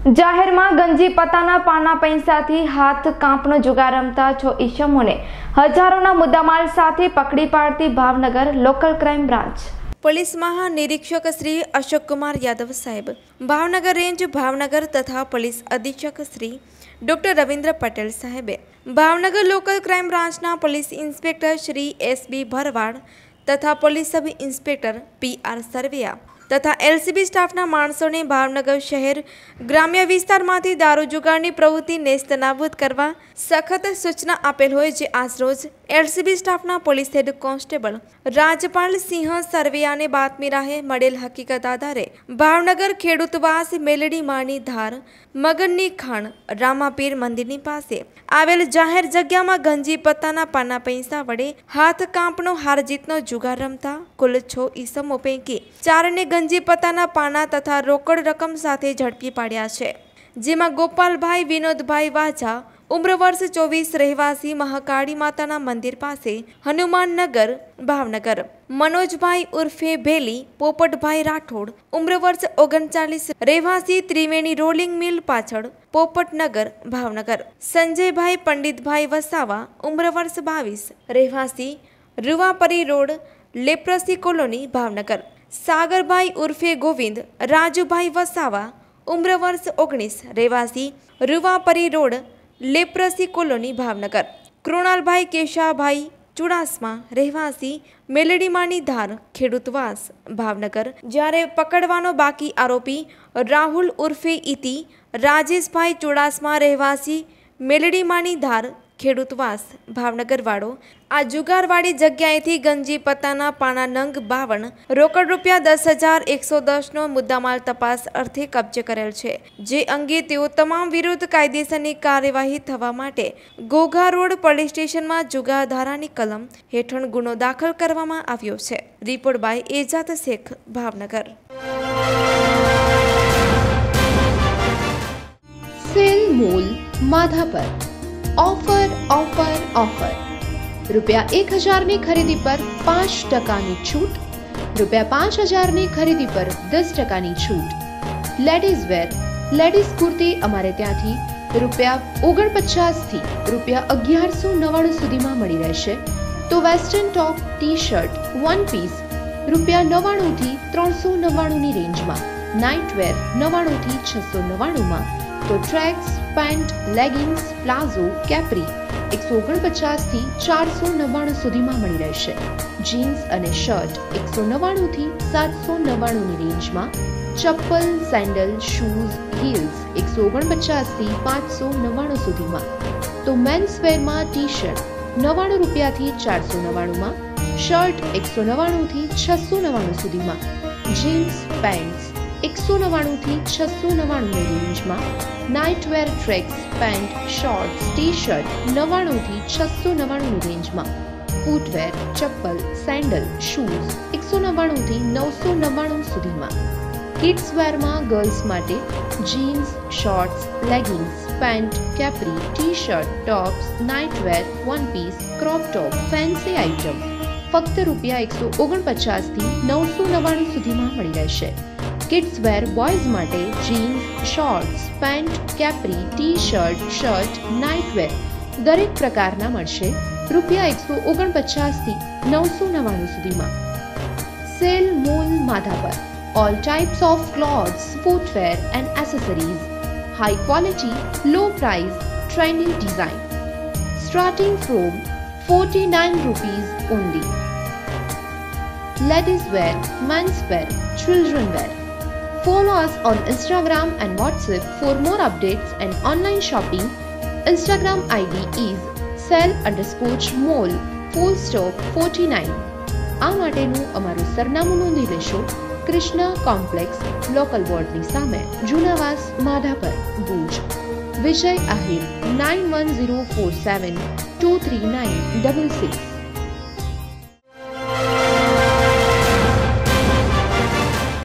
જાહેરમાં ગંજી પત્તાના પાના પૈસાથી હાથ કાંપનો જુગાર રમતા 6 ઈસમોને હજારોના મુદ્દામાલ સાથે પકડી પાડતી Bhavnagar local crime branch. Police મહાનિરીક્ષક શ્રી અશોક કુમાર યાદવ સાહેબ, ભાવનગર રેન્જ ભાવનગર તથા પોલીસ અધિક્ષક શ્રી ડોક્ટર રવિન્દ્ર પટેલ સાહેબે ભાવનગર લોકલ ક્રાઇમ બ્રાન્ચના police inspector Shri SB Bharwad તથા police sub inspector PR Sarvaiya તથા એલસીબી સ્ટાફના માણસોને ભાવનગર શહેર ગ્રામ્ય વિસ્તારમાંથી દારૂ જુગારની પ્રવૃત્તિ નેસ્તનાબૂદ કરવા સખત સૂચના આપેલ હોય, જે આજરોજ એલસીબી સ્ટાફના police head constable Rajpal Singh સરવૈયાને બાતમી રાહે મળેલ હકીકત આધારે ભાવનગર ખેડૂતવાસ મેલડી માની ધાર મગનની ખાણ રામાપીર મંદિરની પાસે આવેલ જાહેર જગ્યામાં ગંજી પત્તાના પાના પૈસા વડે હાથ કાંપનો હાર જીતનો જુગાર રમતા કુલ 6 ઈસમો પૈકી 4ને ગંજી પત્તાના પાના તથા રોકડ રકમ સાથે ઝડપી પાડ્યા છે, જેમાં ગોપાલભાઈ વિનોદભાઈ વાજા ઉમ્ર વર્ષ 24 રહેવાસી મહાકાળી માતાના મંદિર પાસે હનુમાનનગર ભાવનગર, મનોજભાઈ ઉર્ફે ભેલી પોપટભાઈ રાઠોડ ઉમ્ર વર્ષ 39 રહેવાસી ત્રિવેણી રોલિંગ મિલ પાછળ પોપટનગર ભાવનગર, સંજયભાઈ પંડિતભાઈ વસાવા ઉમ્ર વર્ષ 22 રહેવાસી Ruvapari road leprosy colony Bhavnagar, સાગરભાઈ ઉર્ફે ગોવિંદ રાજુભાઈ વસાવા ઉમ્ર વર્ષ 19 રહેવાસી Ruvapari road leprosy colony Bhavnagar, કૃણાલભાઈ કેશાભાઈ ચુડાસમા રહેવાસી મેલડીમાની ધાર ખેડૂતવાસ ભાવનગર. જ્યારે પકડવાનો બાકી આરોપી રાહુલ ઉર્ફે ઇતિ રાજેશભાઈ ચુડાસમા રહેવાસી મેલડીમાની ધાર ખેડૂતવાસ ભાવનગર વાળો આ જુગારવાળી જગ્યાએથી ગંજી પત્તાના પાના નંગ 52 રોકડ રૂપિયા 10,110નો મુદ્દામાલ તપાસ અર્થે કબજે કરેલ છે, જે અંગે તેઓ તમામ વિરુદ્ધ કાયદેસરની કાર્યવાહી થવા માટે ઘોઘા રોડ પોલીસ સ્ટેશનમાં જુગાર ધારાની કલમ હેઠળ ગુનો દાખલ કરવામાં આવ્યો છે. Report by Ejaz Shaikh, Bhavnagar. Sale mall Madhapar offer offer offer रुपया 1000 ની ખરીદી પર 5% છૂટ, रुपया 5000 ની ખરીદી પર 10% છૂટ. લેડીઝ વેર લેડીઝ કુર્તી અમારે ત્યાંથી રૂપિયા 49 થી રૂપિયા 1199 સુધીમાં મળી રહેશે. તો western top T shirt one piece રૂપિયા 99 થી 399 ની રેન્જમાં, નાઇટ વેર 99 થી 699 માં, તો tracks pant leggings palazzo capri 149 થી 499 સુધીમાં મળી રહેશે. જીન્સ અને શર્ટ 199 થી 799 ની રેન્જમાં, ચપ્પલ સેન્ડલ શૂઝ હીલ્સ 149 થી 599 સુધીમાં, તો મેન્સ વેરમાં ટી શર્ટ 99 રૂપિયાથી 499 માં, શર્ટ 199 થી 699 સુધીમાં, જીન્સ પેન્ટ્સ 199 થી 699 ની રેન્જમાં, night wear tracks pant shorts T shirt 99 થી 699 ની રેન્જમાં, ફૂટવેર ચપ્પલ સેન્ડલ શૂઝ 199 થી 999 સુધીમાં. કિડ્સ વેરમાં ગર્લ્સ માટે jeans shorts leggings pant capri T shirt tops night wear one piece crop top fancy item ફક્ત રૂપિયા 149 થી 999 સુધીમાં મળી રહેશે. કિડ્સ વેર બોયઝ માટે jeans shorts pant capri T shirt shirt night wear દરેક પ્રકારના મળશે રૂપિયા 149 થી 999 સુધીમાં. Sale mall Madhapar all types of clothes footwear and accessories, high quality low price trendy design starting from 49 rupees only. Ladies wear men's wear children wear. Follow us on Instagram and WhatsApp for more updates and online shopping. Instagram ID is sell_mall full stop 49. આ માટેનું અમારું સરનામું નોંધી લેશો. Krishna complex local વોર્ડની સામે જૂનાવાસ માધાપર ભુજ. વિજય આહિર 9104723966.